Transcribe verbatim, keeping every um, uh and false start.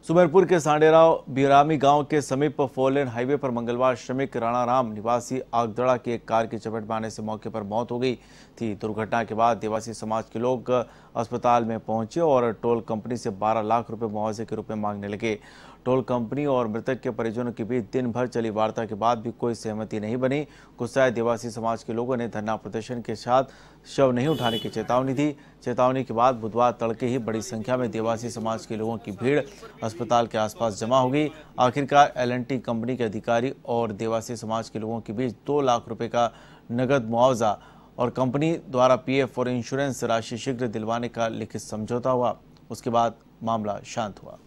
सुमेरपुर के सांडेराव बिरामी गांव के समीप फोरलेन हाईवे पर मंगलवार श्रमिक राणाराम निवासी आगदड़ा की एक कार की चपेट में आने से मौके पर मौत हो गई थी। दुर्घटना के बाद देवासी समाज के लोग अस्पताल में पहुंचे और टोल कंपनी से बारह लाख रुपए मुआवजे के रूप में मांगने लगे। टोल कंपनी और मृतक के परिजनों के बीच दिन भर चली वार्ता के बाद भी कोई सहमति नहीं बनी। गुस्साए देवासी समाज के लोगों ने धरना प्रदर्शन के साथ शव नहीं उठाने की चेतावनी दी। चेतावनी के बाद बुधवार तड़के ही बड़ी संख्या में देवासी समाज के लोगों की भीड़ अस्पताल के आसपास जमा हो गई। आखिरकार एल एंड टी कंपनी के अधिकारी और देवासी समाज के लोगों के बीच दो लाख रुपए का नगद मुआवजा और कंपनी द्वारा पी एफ और इंश्योरेंस राशि शीघ्र दिलवाने का लिखित समझौता हुआ। उसके बाद मामला शांत हुआ।